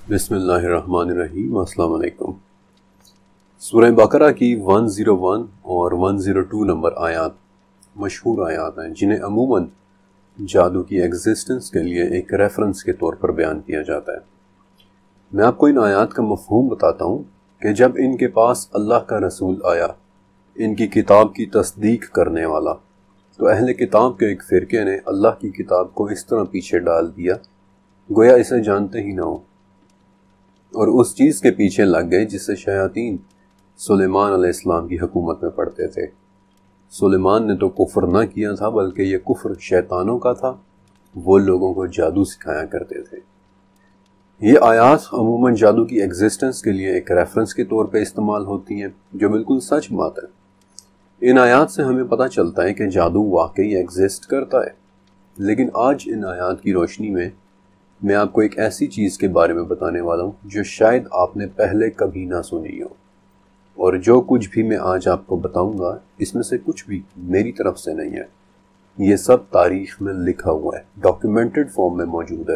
بسم اللہ الرحمن الرحیم۔ السلام علیکم۔ سورہ بقرہ کی 101 اور 102 نمبر آیات مشہور آیات ہیں جنہیں عموماً جادو کی ایگزسٹنس کے لیے ایک ریفرنس کے طور پر بیان کیا جاتا ہے۔ میں آپ کو ان آیات کا مفہوم بتاتا ہوں کہ جب ان کے پاس اللہ کا رسول آیا، ان کی کتاب کی تصدیق کرنے والا، تو اہل کتاب کے ایک فرقے نے اللہ کی کتاب کو اس طرح پیچھے ڈال دیا گویا اسے جانتے ہی نہ ہو، اور اس چیز کے پیچھے لگ گئے جس سے شیاطین سلیمان علیہ السلام کی حکومت میں پڑھتے تھے۔ سلیمان نے تو کفر نہ کیا تھا بلکہ یہ کفر شیطانوں کا تھا، وہ لوگوں کو جادو سکھایا کرتے تھے۔ یہ آیات عموماً جادو کی ایگزسٹنس کے لیے ایک ریفرنس کے طور پہ استعمال ہوتی ہیں، جو بالکل سچ بات ہے۔ ان آیات سے ہمیں پتہ چلتا ہے کہ جادو واقعی ایگزسٹ کرتا ہے، لیکن آج ان آیات کی روشنی میں آپ کو ایک ایسی چیز کے بارے میں بتانے والا ہوں جو شاید آپ نے پہلے کبھی نہ سنی ہو، اور جو کچھ بھی میں آج آپ کو بتاؤں گا اس میں سے کچھ بھی میری طرف سے نہیں ہے، یہ سب تاریخ میں لکھا ہوا ہے، ڈاکیومنٹڈ فارم میں موجود ہے،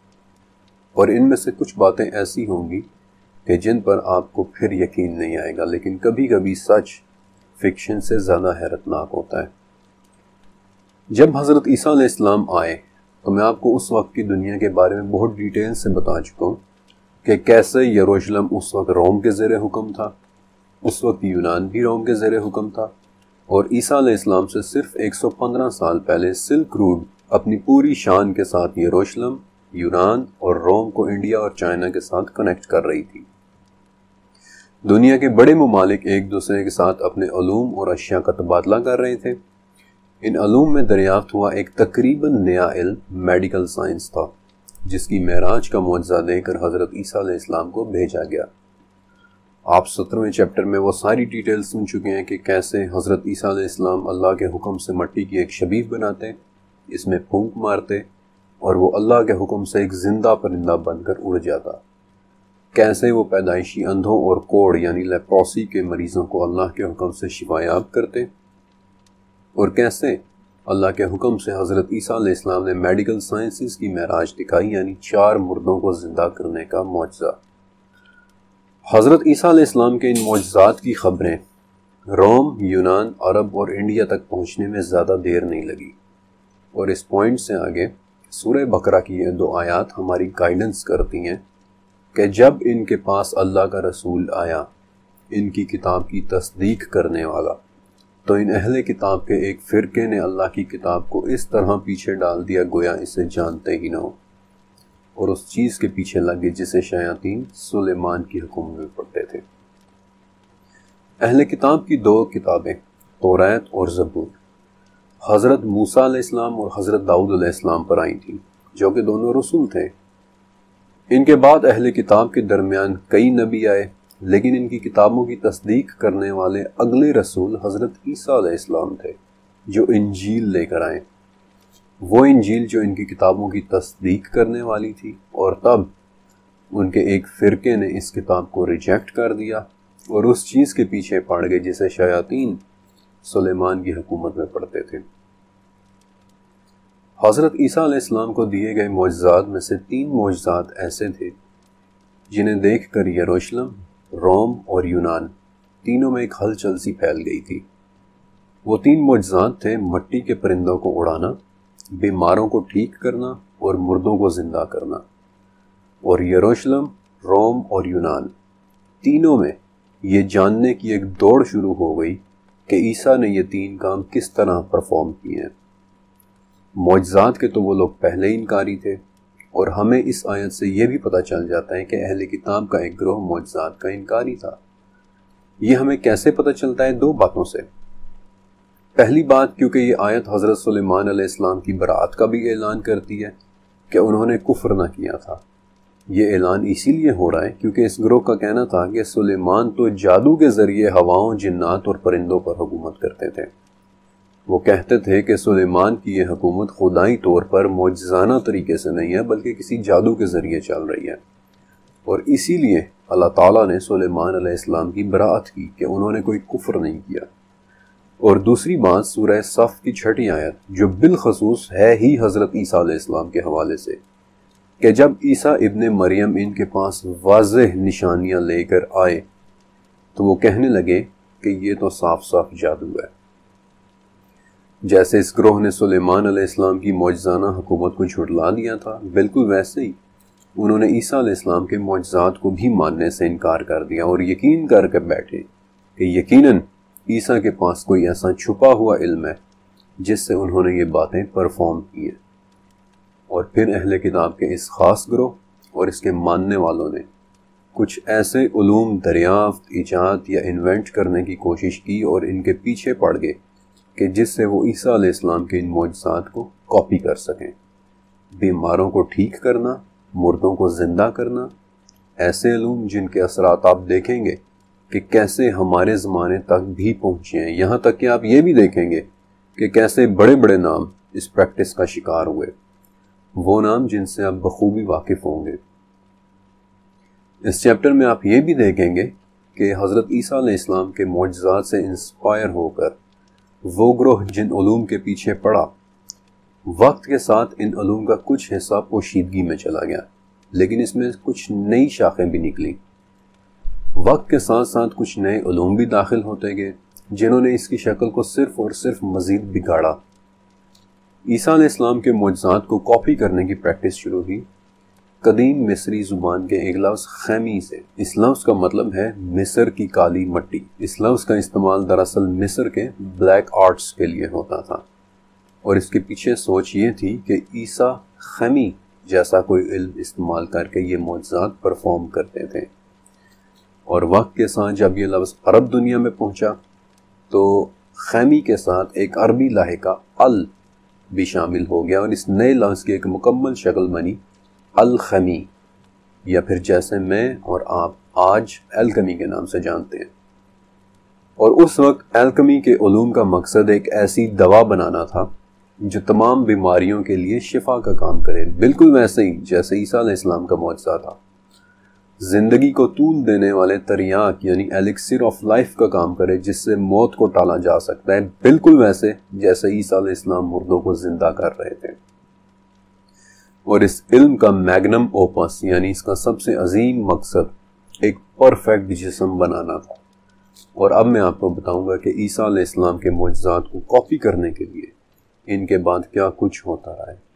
اور ان میں سے کچھ باتیں ایسی ہوں گی کہ جن پر آپ کو پھر یقین نہیں آئے گا، لیکن کبھی کبھی سچ فکشن سے زیادہ حیرتناک ہوتا ہے۔ جب حضرت عیسیٰ علیہ السلام آئے تو میں آپ کو اس وقت کی دنیا کے بارے میں بہت ڈیٹیل سے بتا چکا ہوں کہ کیسے یروشلم اس وقت روم کے زیر حکم تھا، اس وقت یونان بھی روم کے زیر حکم تھا، اور عیسیٰ علیہ السلام سے صرف 115 سال پہلے سلک روڈ اپنی پوری شان کے ساتھ یروشلم، یونان اور روم کو انڈیا اور چائنا کے ساتھ کنیکٹ کر رہی تھی۔ دنیا کے بڑے ممالک ایک دوسرے کے ساتھ اپنے علوم اور اشیاء کا تبادلہ کر رہے تھے۔ ان علوم میں دریافت ہوا ایک تقریباً نیا علم میڈیکل سائنس تھا، جس کی معراج کا معجزہ دے کر حضرت عیسیٰ علیہ السلام کو بھیجا گیا۔ آپ 17ویں چیپٹر میں وہ ساری ڈیٹیل سن چکے ہیں کہ کیسے حضرت عیسیٰ علیہ السلام اللہ کے حکم سے مٹی کی ایک شبیہ بناتے، اس میں پھونک مارتے، اور وہ اللہ کے حکم سے ایک زندہ پرندہ بن کر اڑ جاتا۔ کیسے وہ پیدائشی اندھوں اور کوڑ یعنی لیپروسی کے مریضوں کو اللہ کے حکم سے شفا یاب کرتے، اور کیسے اللہ کے حکم سے حضرت عیسیٰ علیہ السلام نے میڈیکل سائنسز کی معراج دکھائی، یعنی 4 مردوں کو زندہ کرنے کا معجزہ۔ حضرت عیسیٰ علیہ السلام کے ان معجزات کی خبریں روم، یونان، عرب اور انڈیا تک پہنچنے میں زیادہ دیر نہیں لگی، اور اس پوائنٹ سے آگے سورہ بقرہ کی یہ 2 آیات ہماری گائیڈنس کرتی ہیں کہ جب ان کے پاس اللہ کا رسول آیا، ان کی کتاب کی تصدیق کرنے والا، تو ان اہل کتاب کے ایک فرقے نے اللہ کی کتاب کو اس طرح پیچھے ڈال دیا گویا اسے جانتے ہی نہ ہو، اور اس چیز کے پیچھے لگ گئے جسے شیاطین سلیمان کی حکومت میں پڑھتے تھے۔ اہل کتاب کی 2 کتابیں توریت اور زبور حضرت موسیٰ علیہ السلام اور حضرت داؤد علیہ السلام پر آئی تھیں، جو کہ دونوں رسول تھے۔ ان کے بعد اہل کتاب کے درمیان کئی نبی آئے، لیکن ان کی کتابوں کی تصدیق کرنے والے اگلے رسول حضرت عیسیٰ علیہ السلام تھے، جو انجیل لے کر آئے، وہ انجیل جو ان کی کتابوں کی تصدیق کرنے والی تھی، اور تب ان کے ایک فرقے نے اس کتاب کو ریجیکٹ کر دیا اور اس چیز کے پیچھے پڑ گئے جسے شیاطین سلیمان کی حکومت میں پڑھتے تھے۔ حضرت عیسیٰ علیہ السلام کو دیے گئے معجزات میں سے 3 معجزات ایسے تھے جنہیں دیکھ کر یروشلم، روم اور یونان تینوں میں ایک ہلچل سی پھیل گئی تھی۔ وہ 3 معجزات تھے مٹی کے پرندوں کو اڑانا، بیماروں کو ٹھیک کرنا اور مردوں کو زندہ کرنا، اور یروشلم، روم اور یونان تینوں میں یہ جاننے کی ایک دوڑ شروع ہو گئی کہ عیسیٰ نے یہ 3 کام کس طرح پرفارم کیے ہیں۔ معجزات کے تو وہ لوگ پہلے انکاری تھے، اور ہمیں اس آیت سے یہ بھی پتہ چل جاتا ہے کہ اہل کتاب کا ایک گروہ معجزات کا انکاری تھا۔ یہ ہمیں کیسے پتہ چلتا ہے؟ 2 باتوں سے۔ پہلی بات، کیونکہ یہ آیت حضرت سلیمان علیہ السلام کی برات کا بھی اعلان کرتی ہے کہ انہوں نے کفر نہ کیا تھا۔ یہ اعلان اسی لیے ہو رہا ہے کیونکہ اس گروہ کا کہنا تھا کہ سلیمان تو جادو کے ذریعے ہواؤں، جنات اور پرندوں پر حکومت کرتے تھے۔ وہ کہتے تھے کہ سلیمان کی یہ حکومت خدائی طور پر معجزانہ طریقے سے نہیں ہے بلکہ کسی جادو کے ذریعے چل رہی ہے، اور اسی لیے اللہ تعالیٰ نے سلیمان علیہ السلام کی برات کی کہ انہوں نے کوئی کفر نہیں کیا۔ اور دوسری بات، سورہ صف کی 6 آیت جو بالخصوص ہے ہی حضرت عیسیٰ علیہ السلام کے حوالے سے، کہ جب عیسیٰ ابن مریم ان کے پاس واضح نشانیاں لے کر آئے تو وہ کہنے لگے کہ یہ تو صاف صاف جادو ہے۔ جیسے اس گروہ نے سلیمان علیہ السلام کی معجزانہ حکومت کو جھٹلا دیا تھا، بالکل ویسے ہی انہوں نے عیسیٰ علیہ السلام کے معجزات کو بھی ماننے سے انکار کر دیا اور یقین کر کے بیٹھے کہ یقیناً عیسیٰ کے پاس کوئی ایسا چھپا ہوا علم ہے جس سے انہوں نے یہ باتیں پرفارم کی ہیں۔ اور پھر اہل کتاب کے اس خاص گروہ اور اس کے ماننے والوں نے کچھ ایسے علوم دریافت، ایجاد یا انوینٹ کرنے کی کوشش کی اور ان کے پیچھے پڑ گئے کہ جس سے وہ عیسیٰ علیہ السلام کے ان معجزات کو کاپی کر سکیں۔ بیماروں کو ٹھیک کرنا، مردوں کو زندہ کرنا، ایسے علوم جن کے اثرات آپ دیکھیں گے کہ کیسے ہمارے زمانے تک بھی پہنچے ہیں، یہاں تک کہ آپ یہ بھی دیکھیں گے کہ کیسے بڑے بڑے نام اس پریکٹس کا شکار ہوئے، وہ نام جن سے آپ بخوبی واقف ہوں گے۔ اس چیپٹر میں آپ یہ بھی دیکھیں گے کہ حضرت عیسیٰ علیہ السلام کے معجزات سے انسپائر ہو کر وہ گروہ جن علوم کے پیچھے پڑا، وقت کے ساتھ ان علوم کا کچھ حصہ پوشیدگی میں چلا گیا، لیکن اس میں کچھ نئی شاخیں بھی نکلی۔ وقت کے ساتھ ساتھ کچھ نئے علوم بھی داخل ہوتے گئے جنہوں نے اس کی شکل کو صرف اور صرف مزید بگاڑا۔ عیسیٰ علیہ السلام کے معجزات کو کاپی کرنے کی پریکٹس شروع ہوئی قدیم مصری زبان کے ایک لفظ خیمی سے۔ اس لفظ کا مطلب ہے مصر کی کالی مٹی۔ اس لفظ کا استعمال دراصل مصر کے بلیک آرٹس کے لیے ہوتا تھا، اور اس کے پیچھے سوچ یہ تھی کہ عیسیٰ خیمی جیسا کوئی علم استعمال کر کے یہ معجزات پرفارم کرتے تھے۔ اور وقت کے ساتھ جب یہ لفظ عرب دنیا میں پہنچا تو خیمی کے ساتھ ایک عربی لاحقہ ال بھی شامل ہو گیا، اور اس نئے لفظ کی ایک مکمل شکل بنی الخمی، یا پھر جیسے میں اور آپ آج الکمی کے نام سے جانتے ہیں۔ اور اس وقت الکمی کے علوم کا مقصد ایک ایسی دوا بنانا تھا جو تمام بیماریوں کے لیے شفا کا کام کرے، بالکل ویسے ہی جیسے عیسیٰ علیہ السلام کا معجزہ تھا۔ زندگی کو طول دینے والے تریاک یعنی ایلیکسر آف لائف کا کام کرے جس سے موت کو ٹالا جا سکتا ہے، بالکل ویسے جیسے عیسیٰ علیہ السلام مردوں کو زندہ کر رہے تھے۔ اور اس علم کا میگنم اوپس یعنی اس کا سب سے عظیم مقصد ایک پرفیکٹ جسم بنانا تھا۔ اور اب میں آپ کو بتاؤں گا کہ عیسیٰ علیہ السلام کے معجزات کو کاپی کرنے کے لیے ان کے بعد کیا کچھ ہوتا رہا ہے۔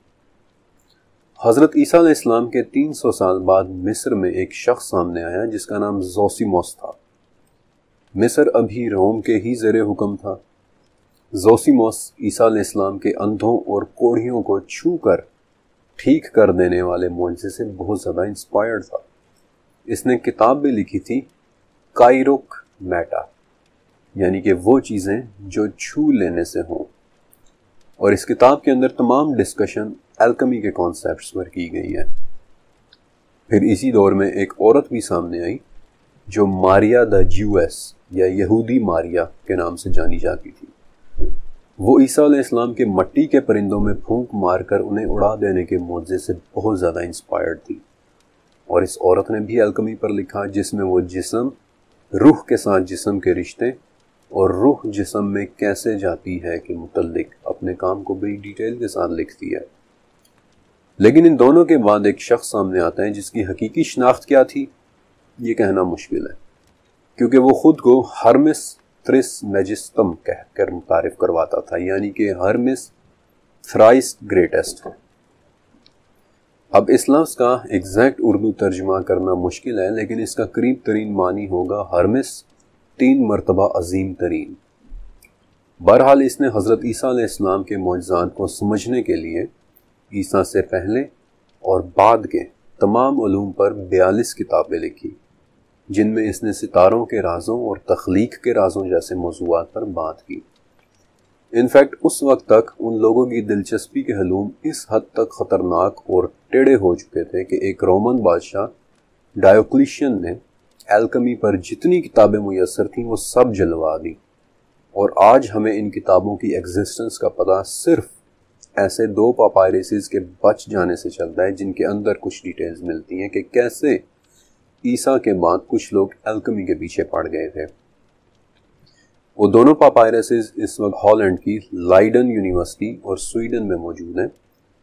حضرت عیسیٰ علیہ السلام کے 300 سال بعد مصر میں ایک شخص سامنے آیا جس کا نام زوسیموس تھا۔ مصر ابھی روم کے ہی زیر حکم تھا۔ زوسیموس عیسیٰ علیہ السلام کے اندھوں اور کوڑھیوں کو چھو کر ٹھیک کر دینے والے معجزے سے بہت زیادہ انسپائرڈ تھا۔ اس نے کتاب بھی لکھی تھی کائروک میٹا، یعنی کہ وہ چیزیں جو چھو لینے سے ہوں، اور اس کتاب کے اندر تمام ڈسکشن الکمی کے کانسیپٹس پر کی گئی ہے۔ پھر اسی دور میں ایک عورت بھی سامنے آئی جو ماریا دا جیوس یا یہودی ماریا کے نام سے جانی جاتی تھی۔ وہ عیسیٰ علیہ السلام کے مٹی کے پرندوں میں پھونک مار کر انہیں اڑا دینے کے معجزے سے بہت زیادہ انسپائرڈ تھی، اور اس عورت نے بھی الکمی پر لکھا جس میں وہ جسم، روح کے ساتھ جسم کے رشتے اور روح جسم میں کیسے جاتی ہے کے متعلق اپنے کام کو بڑی ڈیٹیل کے ساتھ لکھتی ہے۔ لیکن ان دونوں کے بعد ایک شخص سامنے آتا ہے جس کی حقیقی شناخت کیا تھی یہ کہنا مشکل ہے، کیونکہ وہ خود کو ہرمس تھرس میجسٹم کہہ کر متعارف کرواتا تھا، یعنی کہ ہرمس تھرائس گریٹسٹ۔ اب اس لفظ کا ایگزیکٹ اردو ترجمہ کرنا مشکل ہے، لیکن اس کا قریب ترین معنی ہوگا ہرمس 3 مرتبہ عظیم ترین۔ بہرحال اس نے حضرت عیسیٰ علیہ السلام کے معجزات کو سمجھنے کے لیے عیسیٰ سے پہلے اور بعد کے تمام علوم پر 42 کتابیں لکھی، جن میں اس نے ستاروں کے رازوں اور تخلیق کے رازوں جیسے موضوعات پر بات کی۔ انفیکٹ اس وقت تک ان لوگوں کی دلچسپی کے علوم اس حد تک خطرناک اور ٹیڑے ہو چکے تھے کہ ایک رومن بادشاہ ڈائوکلیشین نے الکمی پر جتنی کتابیں میسر تھیں وہ سب جلوا دی، اور آج ہمیں ان کتابوں کی ایگزسٹنس کا پتہ صرف ایسے 2 پاپائرسز کے بچ جانے سے چلتا ہے جن کے اندر کچھ ڈیٹیلز ملتی ہیں کہ کیسے عیسیٰ کے بعد کچھ لوگ الکمی کے پیچھے پڑ گئے تھے۔ وہ دونوں پاپائرسز اس وقت ہالینڈ کی لائڈن یونیورسٹی اور سویڈن میں موجود ہیں،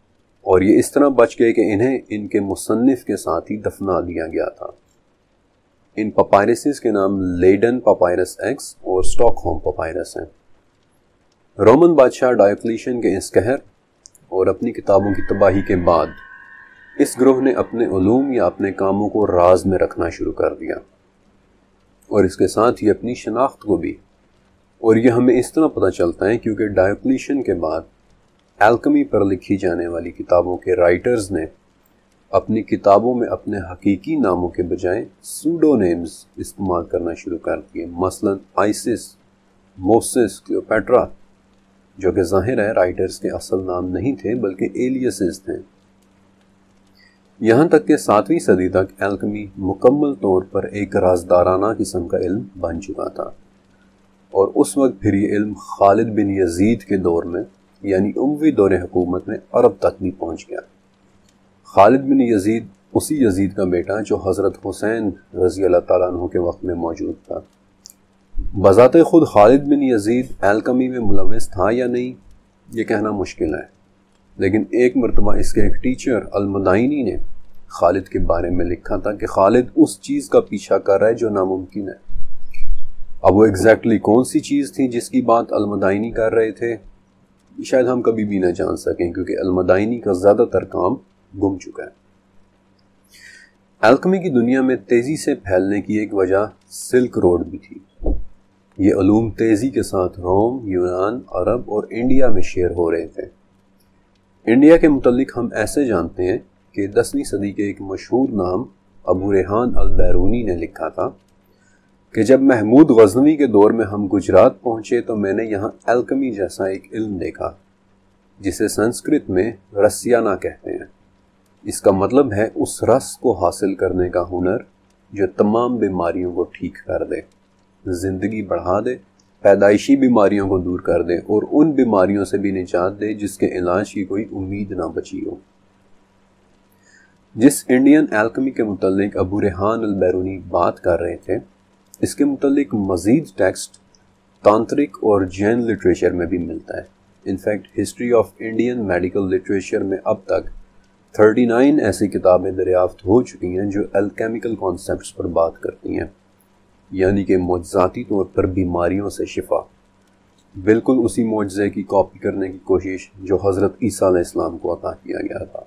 اور یہ اس طرح بچ گئے کہ انہیں ان کے مصنف کے ساتھ ہی دفنا دیا گیا تھا۔ ان پپائرسز کے نام لیڈن پپائرس ایکس اور اسٹاک ہوم پپائرس ہیں۔ رومن بادشاہ ڈایوکلیشین کے اس قہر اور اپنی کتابوں کی تباہی کے بعد اس گروہ نے اپنے علوم یا اپنے کاموں کو راز میں رکھنا شروع کر دیا، اور اس کے ساتھ ہی اپنی شناخت کو بھی۔ اور یہ ہمیں اس طرح پتہ چلتا ہے کیونکہ ڈایوکلیشین کے بعد الکمی پر لکھی جانے والی کتابوں کے رائٹرز نے اپنی کتابوں میں اپنے حقیقی ناموں کے بجائے سوڈو نیمز استعمال کرنا شروع کر دیے، مثلا آئسس، موسس، کلیوپیٹرا، جو کہ ظاہر ہے رائٹرز کے اصل نام نہیں تھے بلکہ ایلیسز تھے۔ یہاں تک کہ 7ویں صدی تک الکمی مکمل طور پر ایک رازدارانہ قسم کا علم بن چکا تھا، اور اس وقت پھر یہ علم خالد بن یزید کے دور میں یعنی اموی دور حکومت میں عرب تک بھی پہنچ گیا۔ خالد بن یزید اسی یزید کا بیٹا جو حضرت حسین رضی اللہ تعالیٰ عنہ کے وقت میں موجود تھا۔ بذات خود خالد بن یزید الکمی میں ملوث تھا یا نہیں یہ کہنا مشکل ہے، لیکن ایک مرتبہ اس کے ایک ٹیچر المدائنی نے خالد کے بارے میں لکھا تھا کہ خالد اس چیز کا پیچھا کر رہا ہے جو ناممکن ہے۔ اب وہ ایگزیکٹلی کون سی چیز تھی جس کی بات المدائنی کر رہے تھے شاید ہم کبھی بھی نہ جان سکیں، کیونکہ المدائنی کا زیادہ تر کام گم چکا ہے۔ الکمی کی دنیا میں تیزی سے پھیلنے کی ایک وجہ سلک روڈ بھی تھی۔ یہ علوم تیزی کے ساتھ روم، یونان، عرب اور انڈیا میں شیئر ہو رہے تھے۔ انڈیا کے متعلق ہم ایسے جانتے ہیں کہ 10ویں صدی کے ایک مشہور نام ابو ریحان البیرونی نے لکھا تھا کہ جب محمود غزنوی کے دور میں ہم گجرات پہنچے تو میں نے یہاں الکمی جیسا ایک علم دیکھا جسے سنسکرت میں رسیانہ کہتے ہیں۔ اس کا مطلب ہے اس رس کو حاصل کرنے کا ہنر جو تمام بیماریوں کو ٹھیک کر دے، زندگی بڑھا دے، پیدائشی بیماریوں کو دور کر دے اور ان بیماریوں سے بھی نجات دے جس کے علاج کی کوئی امید نہ بچی ہو۔ جس انڈین الکمی کے متعلق ابو ریحان البیرونی بات کر رہے تھے اس کے متعلق مزید ٹیکسٹ تانترک اور جین لٹریچر میں بھی ملتا ہے۔ In fact history of Indian medical literature میں اب تک 39 ایسی کتابیں دریافت ہو چکی ہیں جو الکیمیکل کانسیپٹس پر بات کرتی ہیں، یعنی کہ معجزاتی طور پر بیماریوں سے شفا، بالکل اسی معجزے کی کاپی کرنے کی کوشش جو حضرت عیسیٰ علیہ السلام کو عطا کیا گیا تھا۔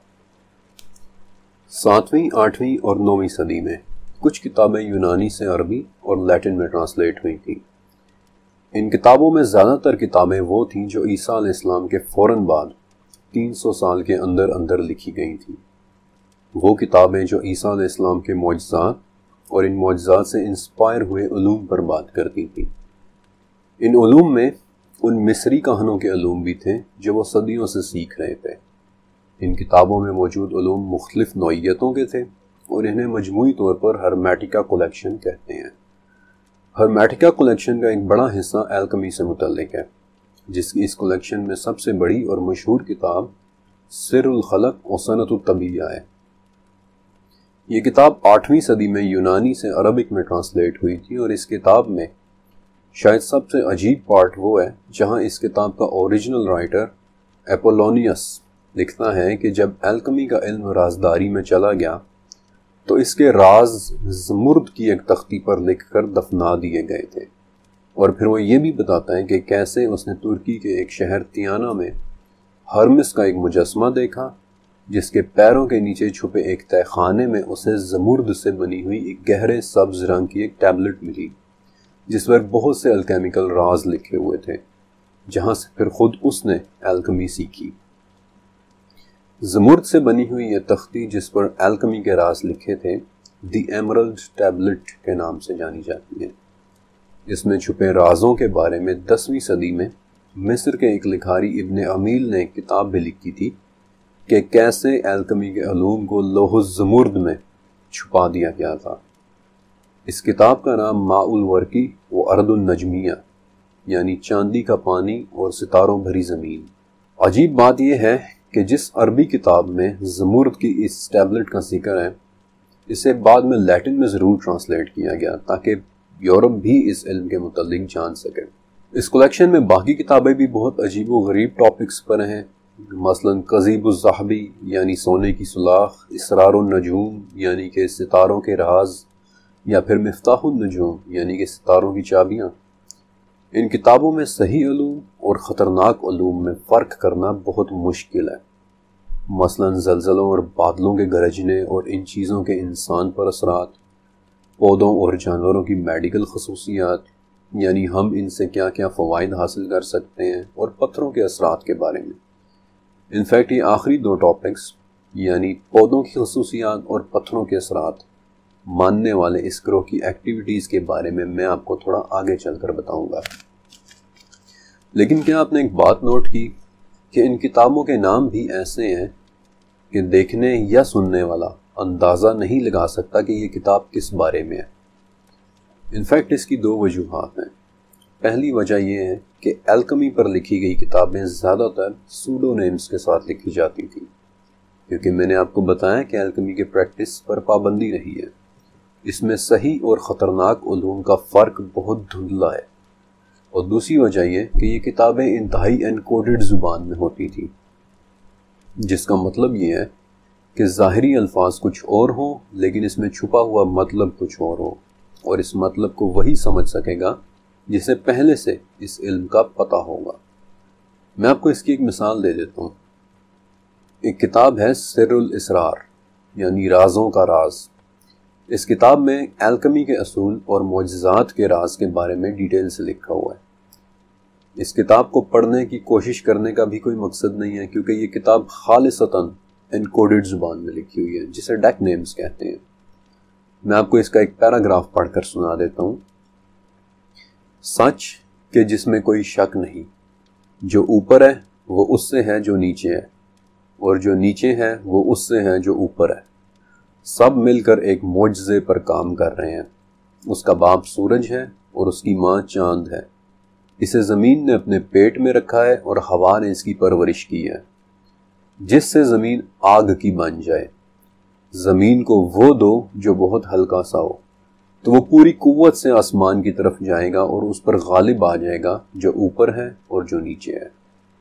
7ویں، 8ویں اور 9ویں صدی میں کچھ کتابیں یونانی سے عربی اور لیٹن میں ٹرانسلیٹ ہوئی تھیں۔ ان کتابوں میں زیادہ تر کتابیں وہ تھیں جو عیسیٰ علیہ السلام کے فوراً بعد 300 سال کے اندر اندر لکھی گئی تھیں۔ وہ کتابیں جو عیسیٰ علیہ السلام کے معجزات اور ان معجزات سے انسپائر ہوئے علوم پر بات کرتی تھیں۔ ان علوم میں ان مصری کہانوں کے علوم بھی تھے جو وہ صدیوں سے سیکھ رہے تھے۔ ان کتابوں میں موجود علوم مختلف نوعیتوں کے تھے اور انہیں مجموعی طور پر ہرمیٹیکا کلیکشن کہتے ہیں۔ ہرمیٹیکا کلیکشن کا ایک بڑا حصہ الکمی سے متعلق ہے، جس کی اس کلیکشن میں سب سے بڑی اور مشہور کتاب سر الخلق و صنعت الطبیعہ ہے۔ یہ کتاب 8ویں صدی میں یونانی سے عربک میں ٹرانسلیٹ ہوئی تھی، اور اس کتاب میں شاید سب سے عجیب پارٹ وہ ہے جہاں اس کتاب کا اوریجنل رائٹر اپولونیس لکھتا ہے کہ جب الکمی کا علم رازداری میں چلا گیا تو اس کے راز زمرد کی ایک تختی پر لکھ کر دفنا دیے گئے تھے، اور پھر وہ یہ بھی بتاتا ہے کہ کیسے اس نے ترکی کے ایک شہر تیانہ میں ہرمس کا ایک مجسمہ دیکھا جس کے پیروں کے نیچے چھپے ایک تہہ خانے میں اسے زمرد سے بنی ہوئی ایک گہرے سبز رنگ کی ایک ٹیبلٹ ملی جس پر بہت سے الکیمیکل راز لکھے ہوئے تھے، جہاں سے پھر خود اس نے الکمی سیکھی۔ زمرد سے بنی ہوئی یہ تختی جس پر الکمی کے راز لکھے تھے دی ایمرلڈ ٹیبلٹ کے نام سے جانی جاتی ہے۔ اس میں چھپے رازوں کے بارے میں 10ویں صدی میں مصر کے ایک لکھاری ابن عمیل نے ایک کتاب بھی لکھی تھی کہ کیسے الکمی کے علوم کو لوح الزمرد میں چھپا دیا گیا تھا۔ اس کتاب کا نام ماء الورقی و ارض النجمیہ یعنی چاندی کا پانی اور ستاروں بھری زمین۔ عجیب بات یہ ہے کہ جس عربی کتاب میں زمرد کی اس ٹیبلٹ کا ذکر ہے اسے بعد میں لیٹن میں ضرور ٹرانسلیٹ کیا گیا تاکہ یورپ بھی اس علم کے متعلق جان سکے۔ اس کلیکشن میں باقی کتابیں بھی بہت عجیب و غریب ٹاپکس پر ہیں، مثلاً قضیب الذہبی یعنی سونے کی سلاخ، اسرار النجوم یعنی کہ ستاروں کے راز، یا پھر مفتاح النجوم یعنی کہ ستاروں کی چابیاں۔ ان کتابوں میں صحیح علوم اور خطرناک علوم میں فرق کرنا بہت مشکل ہے۔ مثلاً زلزلوں اور بادلوں کے گرجنے اور ان چیزوں کے انسان پر اثرات، پودوں اور جانوروں کی میڈیکل خصوصیات یعنی ہم ان سے کیا کیا فوائد حاصل کر سکتے ہیں، اور پتھروں کے اثرات کے بارے میں۔ انفیکٹ یہ آخری دو ٹاپکس یعنی پودوں کی خصوصیات اور پتھروں کے اثرات ماننے والے اس گروہ کی ایکٹیویٹیز کے بارے میں آپ کو تھوڑا آگے چل کر بتاؤں گا۔ لیکن کیا آپ نے ایک بات نوٹ کی کہ ان کتابوں کے نام بھی ایسے ہیں کہ دیکھنے یا سننے والا اندازہ نہیں لگا سکتا کہ یہ کتاب کس بارے میں ہے۔ انفیکٹ اس کی دو وجوہات ہیں۔ پہلی وجہ یہ ہے کہ الکمی پر لکھی گئی کتابیں زیادہ تر سوڈو نیمز کے ساتھ لکھی جاتی تھیں، کیونکہ میں نے آپ کو بتایا کہ الکمی کے پریکٹس پر پابندی رہی ہے۔ اس میں صحیح اور خطرناک علوم کا فرق بہت دھندلا ہے۔ اور دوسری وجہ یہ کہ یہ کتابیں انتہائی انکوڈڈ زبان میں ہوتی تھیں، جس کا مطلب یہ ہے کہ ظاہری الفاظ کچھ اور ہوں لیکن اس میں چھپا ہوا مطلب کچھ اور ہو، اور اس مطلب کو وہی سمجھ سکے گا جسے پہلے سے اس علم کا پتہ ہوگا۔ میں آپ کو اس کی ایک مثال دے دیتا ہوں۔ ایک کتاب ہے سر الاسرار یعنی رازوں کا راز۔ اس کتاب میں الکمی کے اصول اور معجزات کے راز کے بارے میں ڈیٹیل سے لکھا ہوا ہے۔ اس کتاب کو پڑھنے کی کوشش کرنے کا بھی کوئی مقصد نہیں ہے، کیونکہ یہ کتاب خالصتاً انکوڈڈ زبان میں لکھی ہوئی ہے، جسے ڈیک نیمز کہتے ہیں۔ میں آپ کو اس کا ایک پیراگراف پڑھ کر سنا دیتا ہوں۔ سچ کہ جس میں کوئی شک نہیں، جو اوپر ہے وہ اس سے ہے جو نیچے ہے، اور جو نیچے ہے وہ اس سے ہے جو اوپر ہے۔ سب مل کر ایک معجزے پر کام کر رہے ہیں۔ اس کا باپ سورج ہے اور اس کی ماں چاند ہے۔ اسے زمین نے اپنے پیٹ میں رکھا ہے اور ہوا نے اس کی پرورش کی ہے۔ جس سے زمین آگ کی بن جائے، زمین کو وہ دو جو بہت ہلکا سا ہو، تو وہ پوری قوت سے آسمان کی طرف جائے گا اور اس پر غالب آ جائے گا جو اوپر ہے اور جو نیچے ہے۔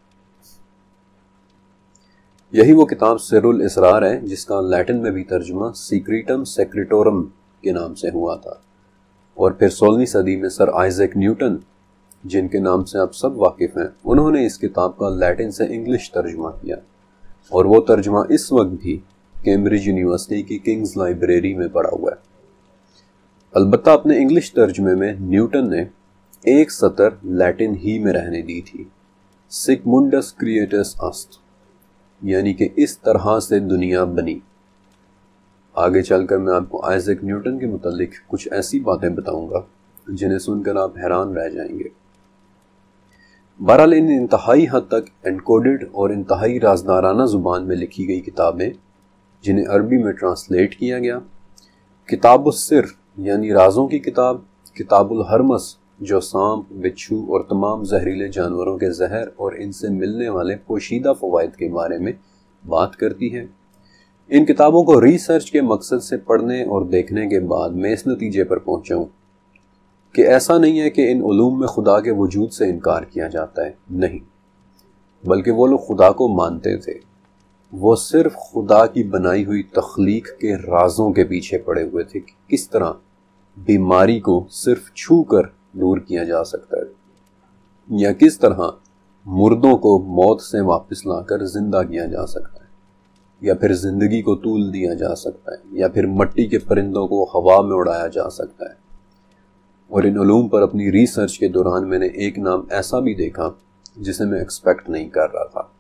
یہی وہ کتاب سر الاسرار ہے جس کا لیٹن میں بھی ترجمہ سیکریٹم سیکریٹورم کے نام سے ہوا تھا، اور پھر 16ویں صدی میں سر آئزیک نیوٹن، جن کے نام سے آپ سب واقف ہیں، انہوں نے اس کتاب کا لیٹن سے انگلش ترجمہ کیا، اور وہ ترجمہ اس وقت بھی کیمبرج یونیورسٹی کی کنگز لائبریری میں پڑا ہوا ہے۔ البتہ اپنے انگلش ترجمے میں نیوٹن نے ایک سطر لیٹن ہی میں رہنے دی تھی، سک منڈس کریٹس است، یعنی کہ اس طرح سے دنیا بنی۔ آگے چل کر میں آپ کو آئزیک نیوٹن کے متعلق کچھ ایسی باتیں بتاؤں گا جنہیں سن کر آپ حیران رہ جائیں گے۔ بہرحال ان انتہائی حد تک انکوڈڈ اور انتہائی رازدارانہ زبان میں لکھی گئی کتابیں، جنہیں عربی میں ٹرانسلیٹ کیا گیا، کتاب السر یعنی رازوں کی کتاب، کتاب الہرمس جو سانپ، بچھو اور تمام زہریلے جانوروں کے زہر اور ان سے ملنے والے پوشیدہ فوائد کے بارے میں بات کرتی ہے۔ ان کتابوں کو ریسرچ کے مقصد سے پڑھنے اور دیکھنے کے بعد میں اس نتیجے پر پہنچا ہوں کہ ایسا نہیں ہے کہ ان علوم میں خدا کے وجود سے انکار کیا جاتا ہے، نہیں، بلکہ وہ لوگ خدا کو مانتے تھے، وہ صرف خدا کی بنائی ہوئی تخلیق کے رازوں کے پیچھے پڑے ہوئے تھے کہ کس طرح بیماری کو صرف چھو کر دور کیا جا سکتا ہے، یا کس طرح مردوں کو موت سے واپس لا کر زندہ کیا جا سکتا ہے، یا پھر زندگی کو طول دیا جا سکتا ہے، یا پھر مٹی کے پرندوں کو ہوا میں اڑایا جا سکتا ہے۔ اور ان علوم پر اپنی ریسرچ کے دوران میں نے ایک نام ایسا بھی دیکھا جسے میں ایکسپیکٹ نہیں کر رہا تھا۔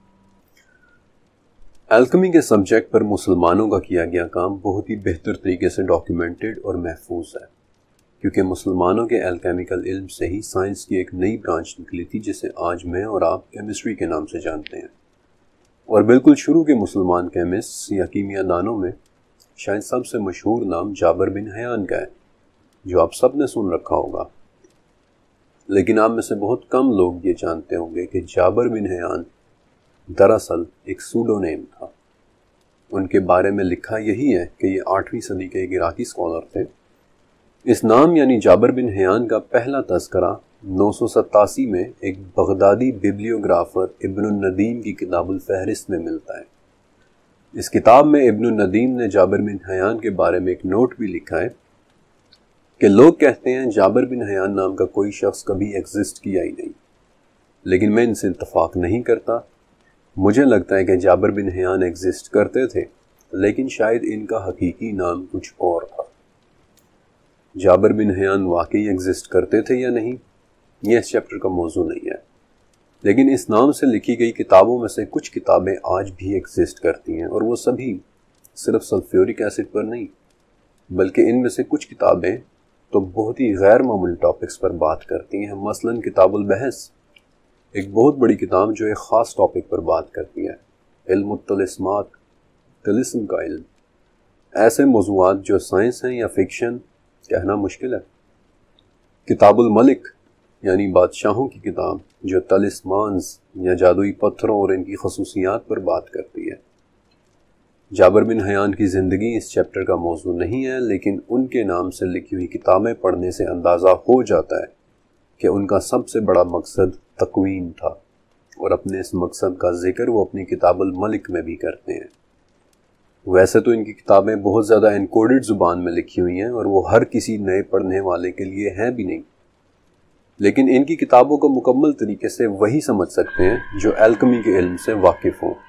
الکمی کے سبجیکٹ پر مسلمانوں کا کیا گیا کام بہت ہی بہتر طریقے سے ڈاکیومنٹڈ اور محفوظ ہے، کیونکہ مسلمانوں کے الکیمیکل علم سے ہی سائنس کی ایک نئی برانچ نکلی تھی جسے آج میں اور آپ کیمسٹری کے نام سے جانتے ہیں۔ اور بالکل شروع کے مسلمان کیمسٹ یا کیمیا دانوں میں شاید سب سے مشہور نام جابر بن حیان کا ہے، جو آپ سب نے سن رکھا ہوگا، لیکن آپ میں سے بہت کم لوگ یہ جانتے ہوں گے کہ جابر بن حیان دراصل ایک سوڈو نیم تھا۔ ان کے بارے میں لکھا یہی ہے کہ یہ 8ویں صدی کے ایک عراقی اسکالر تھے۔ اس نام یعنی جابر بن حیان کا پہلا تذکرہ 987 میں ایک بغدادی ببلیوگرافر ابن الندیم کی کتاب الفہرست میں ملتا ہے۔ اس کتاب میں ابن الندیم نے جابر بن حیان کے بارے میں ایک نوٹ بھی لکھا ہے کہ لوگ کہتے ہیں جابر بن حیان نام کا کوئی شخص کبھی ایگزسٹ کیا ہی نہیں، لیکن میں ان سے اتفاق نہیں کرتا۔ مجھے لگتا ہے کہ جابر بن حیان ایگزسٹ کرتے تھے، لیکن شاید ان کا حقیقی نام کچھ اور تھا۔ جابر بن حیان واقعی ایگزسٹ کرتے تھے یا نہیں، یہ اس چیپٹر کا موضوع نہیں ہے، لیکن اس نام سے لکھی گئی کتابوں میں سے کچھ کتابیں آج بھی ایگزسٹ کرتی ہیں، اور وہ سبھی صرف سلفیورک ایسڈ پر نہیں، بلکہ ان میں سے کچھ کتابیں تو بہت ہی غیر معمولی ٹاپکس پر بات کرتی ہیں۔ مثلاً کتاب البحث، ایک بہت بڑی کتاب جو ایک خاص ٹاپک پر بات کرتی ہے، علم الطلسمات، طلسم کا علم، ایسے موضوعات جو سائنس ہیں یا فکشن کہنا مشکل ہے۔ کتاب الملک یعنی بادشاہوں کی کتاب جو طلسمانز یا جادوئی پتھروں اور ان کی خصوصیات پر بات کرتی ہے۔ جابر بن حیان کی زندگی اس چیپٹر کا موضوع نہیں ہے، لیکن ان کے نام سے لکھی ہوئی کتابیں پڑھنے سے اندازہ ہو جاتا ہے کہ ان کا سب سے بڑا مقصد تکوین تھا، اور اپنے اس مقصد کا ذکر وہ اپنی کتاب الملک میں بھی کرتے ہیں۔ ویسے تو ان کی کتابیں بہت زیادہ انکوڈڈ زبان میں لکھی ہوئی ہیں، اور وہ ہر کسی نئے پڑھنے والے کے لیے ہیں بھی نہیں، لیکن ان کی کتابوں کو مکمل طریقے سے وہی سمجھ سکتے ہیں جو الکمی کے علم سے واقف ہوں۔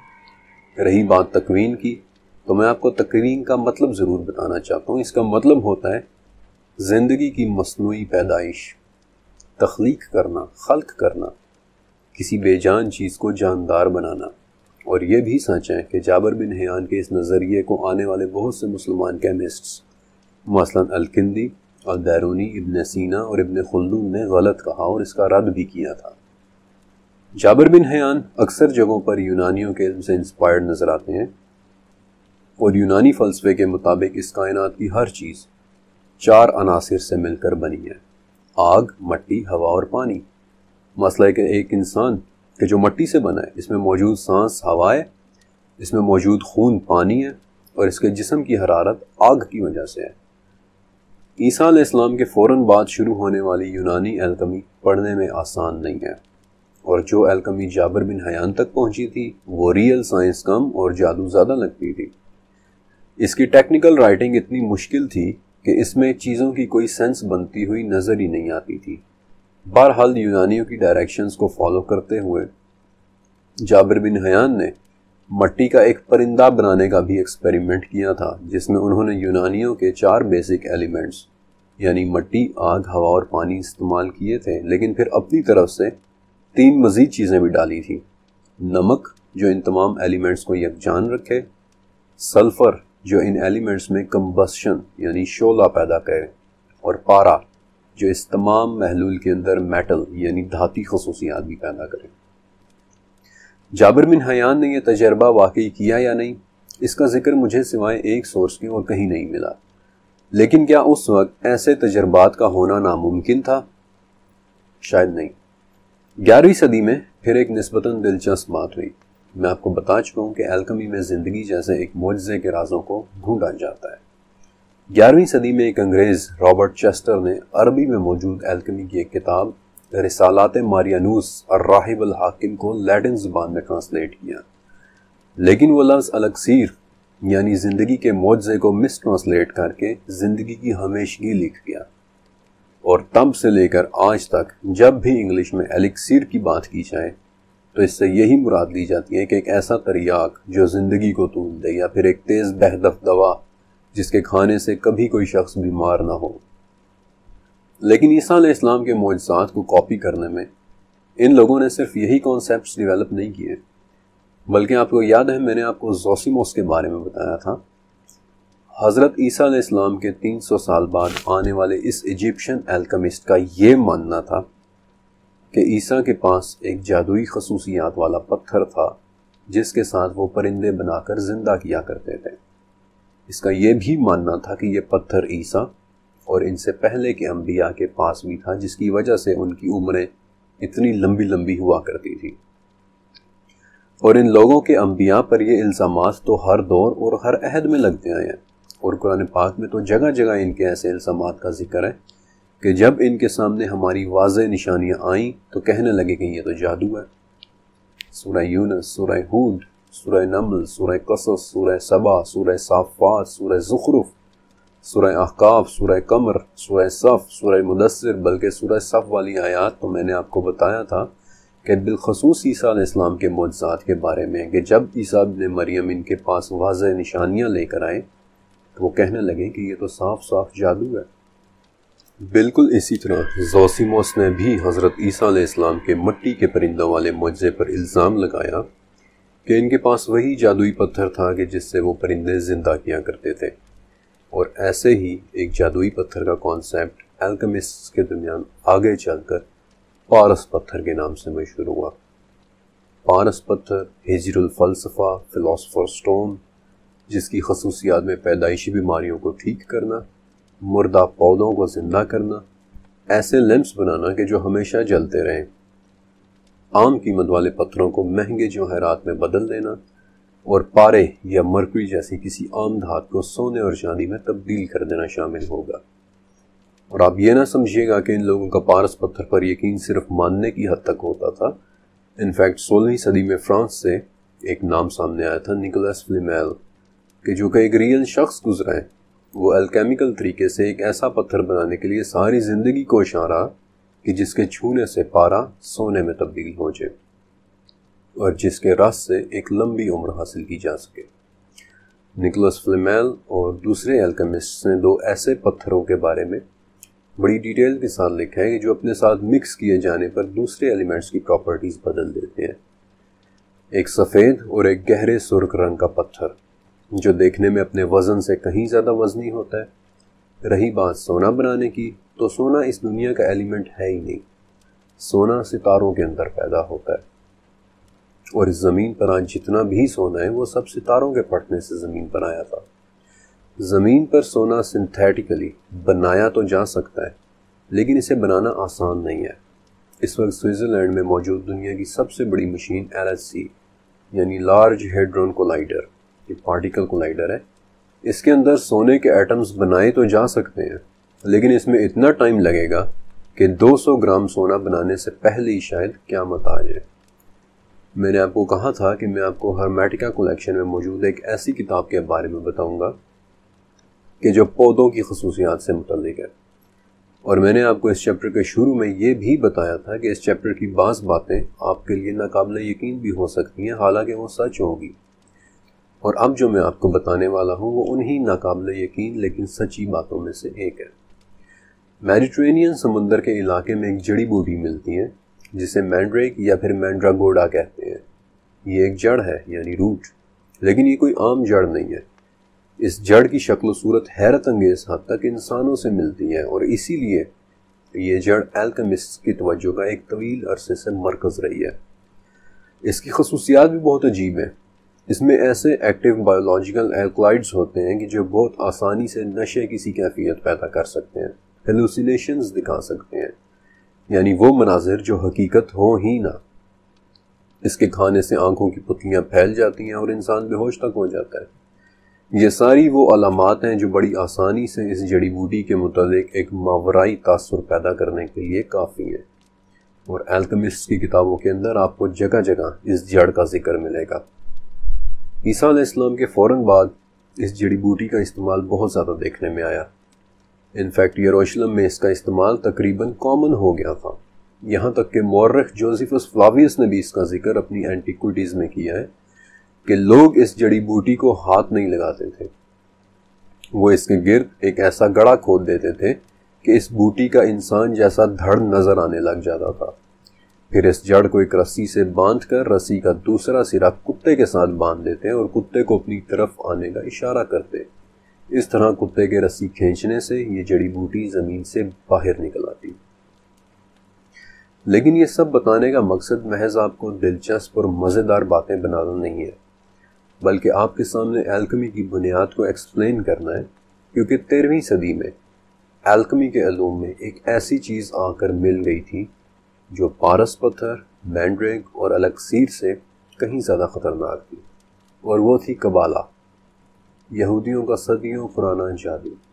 رہی بات تکوین کی، تو میں آپ کو تکوین کا مطلب ضرور بتانا چاہتا ہوں۔ اس کا مطلب ہوتا ہے زندگی کی مصنوعی پیدائش، تخلیق کرنا، خلق کرنا، کسی بے جان چیز کو جاندار بنانا۔ اور یہ بھی سچ ہے کہ جابر بن حیان کے اس نظریے کو آنے والے بہت سے مسلمان کیمسٹس مثلاً الکندی، البیرونی، ابن سینا اور ابن خلدون نے غلط کہا اور اس کا رد بھی کیا تھا۔ جابر بن حیان اکثر جگہوں پر یونانیوں کے علم سے انسپائرڈ نظر آتے ہیں، اور یونانی فلسفے کے مطابق اس کائنات کی ہر چیز 4 عناصر سے مل کر بنی ہے: آگ، مٹی، ہوا اور پانی۔ مسئلہ ہے کہ ایک انسان کہ جو مٹی سے بنا ہے، اس میں موجود سانس ہوا ہے، اس میں موجود خون پانی ہے، اور اس کے جسم کی حرارت آگ کی وجہ سے ہے۔ عیسیٰ علیہ السلام کے فوراً بعد شروع ہونے والی یونانی الکمی پڑھنے میں آسان نہیں ہے، اور جو الکمی جابر بن حیان تک پہنچی تھی وہ ریئل سائنس کم اور جادو زیادہ لگتی تھی۔ اس کی ٹیکنیکل رائٹنگ اتنی مشکل تھی کہ اس میں چیزوں کی کوئی سینس بنتی ہوئی نظر ہی نہیں آتی تھی۔ بہرحال یونانیوں کی ڈائریکشنز کو فالو کرتے ہوئے جابر بن حیان نے مٹی کا ایک پرندہ بنانے کا بھی ایکسپیریمنٹ کیا تھا، جس میں انہوں نے یونانیوں کے 4 بیسک ایلیمنٹس یعنی مٹی، آگ، ہوا اور پانی استعمال کیے تھے، لیکن پھر اپنی طرف سے 3 مزید چیزیں بھی ڈالی تھیں: نمک جو ان تمام ایلیمنٹس کو یکجان رکھے، سلفر جو ان ایلیمنٹس میں کمبسشن یعنی شعلہ پیدا کرے، اور پارا جو اس تمام محلول کے اندر میٹل یعنی دھاتی خصوصیات بھی پیدا کرے۔ جابر بن حیان نے یہ تجربہ واقعی کیا یا نہیں، اس کا ذکر مجھے سوائے ایک سورس کے اور کہیں نہیں ملا، لیکن کیا اس وقت ایسے تجربات کا ہونا ناممکن تھا؟ شاید نہیں۔ 11ویں صدی میں پھر ایک نسبتاً دلچسپ بات ہوئی۔ میں آپ کو بتا چکا ہوں کہ الکمی میں زندگی جیسے ایک معجزے کے رازوں کو ڈھونڈا جاتا ہے۔ 11ویں صدی میں ایک انگریز رابرٹ چیسٹر نے عربی میں موجود الکمی کی ایک کتاب رسالات ماریانوس الراہب الحاکم کو لیٹن زبان میں ٹرانسلیٹ کیا، لیکن وہ لفظ الیکسیر یعنی زندگی کے معجزے کو مس ٹرانسلیٹ کر کے زندگی کی ہمیشگی لکھ گیا، اور تب سے لے کر آج تک جب بھی انگلش میں ایلیکسیر کی بات کی جائے تو اس سے یہی مراد لی جاتی ہے کہ ایک ایسا تریاک جو زندگی کو طول دے، یا پھر ایک تیز بہدف دوا جس کے کھانے سے کبھی کوئی شخص بیمار نہ ہو۔ لیکن عیسیٰ علیہ السلام کے معجزات کو کاپی کرنے میں ان لوگوں نے صرف یہی کانسیپٹس ڈیولپ نہیں کیے، بلکہ آپ کو یاد ہے میں نے آپ کو زوسیموس کے بارے میں بتایا تھا۔ حضرت عیسیٰ علیہ السلام کے 300 سال بعد آنے والے اس ایجپشن الکیمسٹ کا یہ ماننا تھا کہ عیسیٰ کے پاس ایک جادوئی خصوصیات والا پتھر تھا جس کے ساتھ وہ پرندے بنا کر زندہ کیا کرتے تھے۔ اس کا یہ بھی ماننا تھا کہ یہ پتھر عیسیٰ اور ان سے پہلے کے انبیاء کے پاس بھی تھا، جس کی وجہ سے ان کی عمریں اتنی لمبی لمبی ہوا کرتی تھی۔ اور ان لوگوں کے انبیاء پر یہ الزامات تو ہر دور اور ہر عہد میں لگتے آئے ہیں، اور قرآن پاک میں تو جگہ جگہ ان کے ایسے الزامات کا ذکر ہے کہ جب ان کے سامنے ہماری واضح نشانیاں آئیں تو کہنے لگے کہ یہ تو جادو ہے۔ سورہ یونس، سورہ ہود، سورہ نمل، سورہ قصص، سورہ سبا، سورہ صافات، سورہ زخرف، سورہ احقاف، سورہ قمر، سورہ صف، سورہ مدثر، بلکہ سورہ صف والی آیات تو میں نے آپ کو بتایا تھا کہ بالخصوص عیسیٰ علیہ السلام کے معجزات کے بارے میں، کہ جب عیسیٰ ابن مریم ان کے پاس واضح نشانیاں لے کر آئے تو وہ کہنے لگے کہ یہ تو صاف صاف جادو ہے۔ بالکل اسی طرح زوسیموس نے بھی حضرت عیسیٰ علیہ السلام کے مٹی کے پرندوں والے معجزے پر الزام لگایا کہ ان کے پاس وہی جادوئی پتھر تھا کہ جس سے وہ پرندے زندہ کیا کرتے تھے، اور ایسے ہی ایک جادوئی پتھر کا کانسیپٹ الکیمسٹ کے درمیان آگے چل کر پارس پتھر کے نام سے مشہور ہوا۔ پارس پتھر ہجر الفلسفہ، فلاسفر سٹون، جس کی خصوصیات میں پیدائشی بیماریوں کو ٹھیک کرنا، مردہ پودوں کو زندہ کرنا، ایسے لیمپس بنانا کہ جو ہمیشہ جلتے رہیں، عام قیمت والے پتھروں کو مہنگے جوہرات میں بدل دینا، اور پارے یا مرکری جیسی کسی عام دھات کو سونے اور چاندی میں تبدیل کر دینا شامل ہوگا۔ اور آپ یہ نہ سمجھیے گا کہ ان لوگوں کا پارس پتھر پر یقین صرف ماننے کی حد تک ہوتا تھا۔ انفیکٹ 16ویں صدی میں فرانس سے ایک نام سامنے آیا تھا، نکولس فلیمیل، کہ جو کہ ایک ریئل شخص گزرا ہے۔ وہ الکیمیکل طریقے سے ایک ایسا پتھر بنانے کے لیے ساری زندگی کوشاں رہا کہ جس کے چھونے سے پارا سونے میں تبدیل ہو جائے اور جس کے رس سے ایک لمبی عمر حاصل کی جا سکے۔ نکولس فلیمیل اور دوسرے الکیمسٹ نے دو ایسے پتھروں کے بارے میں بڑی ڈیٹیل کے ساتھ لکھا ہے کہ جو اپنے ساتھ مکس کیے جانے پر دوسرے ایلیمنٹس کی پراپرٹیز بدل دیتے ہیں۔ ایک سفید اور ایک گہرے سرخ رنگ کا پتھر جو دیکھنے میں اپنے وزن سے کہیں زیادہ وزنی ہوتا ہے۔ رہی بات سونا بنانے کی، تو سونا اس دنیا کا ایلیمنٹ ہے ہی نہیں، سونا ستاروں کے اندر پیدا ہوتا ہے، اور اس زمین پر آج جتنا بھی سونا ہے وہ سب ستاروں کے پھٹنے سے زمین پر آیا تھا۔ زمین پر سونا سنتھیٹیکلی بنایا تو جا سکتا ہے، لیکن اسے بنانا آسان نہیں ہے۔ اس وقت سوئٹزرلینڈ میں موجود دنیا کی سب سے بڑی مشین LHC یعنی لارج ہیڈرون کولائیڈر، یہ پارٹیکل کولائیڈر ہے، اس کے اندر سونے کے ایٹمز بنائے تو جا سکتے ہیں، لیکن اس میں اتنا ٹائم لگے گا کہ 200 گرام سونا بنانے سے پہلے ہی شاید قیامت آ جائے۔ میں نے آپ کو کہا تھا کہ میں آپ کو ہرمیٹیکا کلیکشن میں موجود ایک ایسی کتاب کے بارے میں بتاؤں گا کہ جو پودوں کی خصوصیات سے متعلق ہے، اور میں نے آپ کو اس چیپٹر کے شروع میں یہ بھی بتایا تھا کہ اس چیپٹر کی بعض باتیں آپ کے لیے ناقابل یقین بھی ہو سکتی ہیں، حالانکہ وہ سچ ہوگی، اور اب جو میں آپ کو بتانے والا ہوں وہ انہی ناقابل یقین لیکن سچی باتوں میں سے ایک ہے۔ میڈیٹرینین سمندر کے علاقے میں ایک جڑی بوٹی ملتی ہے جسے مینڈریک یا پھر منڈراگوڈا کہتے ہیں۔ یہ ایک جڑ ہے یعنی روٹ، لیکن یہ کوئی عام جڑ نہیں ہے۔ اس جڑ کی شکل و صورت حیرت انگیز حد تک انسانوں سے ملتی ہے، اور اسی لیے یہ جڑ الکیمسٹ کی توجہ کا ایک طویل عرصے سے مرکز رہی ہے۔ اس کی خصوصیات بھی بہت عجیب ہیں۔ اس میں ایسے ایکٹیو بایولوجیکل الکلائڈز ہوتے ہیں کہ جو بہت آسانی سے نشے کی کیفیت پیدا کر سکتے ہیں، ہیلوسینیشنز دکھا سکتے ہیں، یعنی وہ مناظر جو حقیقت ہو ہی نہ۔ اس کے کھانے سے آنکھوں کی پتلیاں پھیل جاتی ہیں اور انسان بے ہوش تک ہو جاتا ہے۔ یہ ساری وہ علامات ہیں جو بڑی آسانی سے اس جڑی بوٹی کے متعلق ایک ماورائی تاثر پیدا کرنے کے لیے کافی ہیں، اور الکیمسٹ کی کتابوں کے اندر آپ کو جگہ جگہ اس جڑ کا ذکر ملے گا۔ عیسیٰ علیہ السلام کے فوراً بعد اس جڑی بوٹی کا استعمال بہت زیادہ دیکھنے میں آیا۔ انفیکٹ یروشلم میں اس کا استعمال تقریباً کامن ہو گیا تھا، یہاں تک کہ مورخ جوزیفس فلاویس نے بھی اس کا ذکر اپنی اینٹیکوٹیز میں کیا ہے کہ لوگ اس جڑی بوٹی کو ہاتھ نہیں لگاتے تھے، وہ اس کے گرد ایک ایسا گڑھا کھود دیتے تھے کہ اس بوٹی کا انسان جیسا دھڑ نظر آنے لگ جاتا تھا۔ پھر اس جڑ کو ایک رسی سے باندھ کر رسی کا دوسرا سرا کتے کے ساتھ باندھ دیتے اور کتے کو اپنی طرف آنے کا اشارہ کرتے۔ اس طرح کتے کے رسی کھینچنے سے یہ جڑی بوٹی زمین سے باہر نکل آتی۔ لیکن یہ سب بتانے کا مقصد محض آپ کو دلچسپ اور مزیدار باتیں بنانا نہیں ہے، بلکہ آپ کے سامنے الکیمی کی بنیاد کو ایکسپلین کرنا ہے، کیونکہ 13ویں صدی میں الکیمی کے علوم میں ایک ایسی چیز آ کر مل گئی تھی جو پارس پتھر، مینڈریک اور الیکسیر سے کہیں زیادہ خطرناک تھی، اور وہ تھی کبالہ، یہودیوں کا صدیوں پرانا جادو۔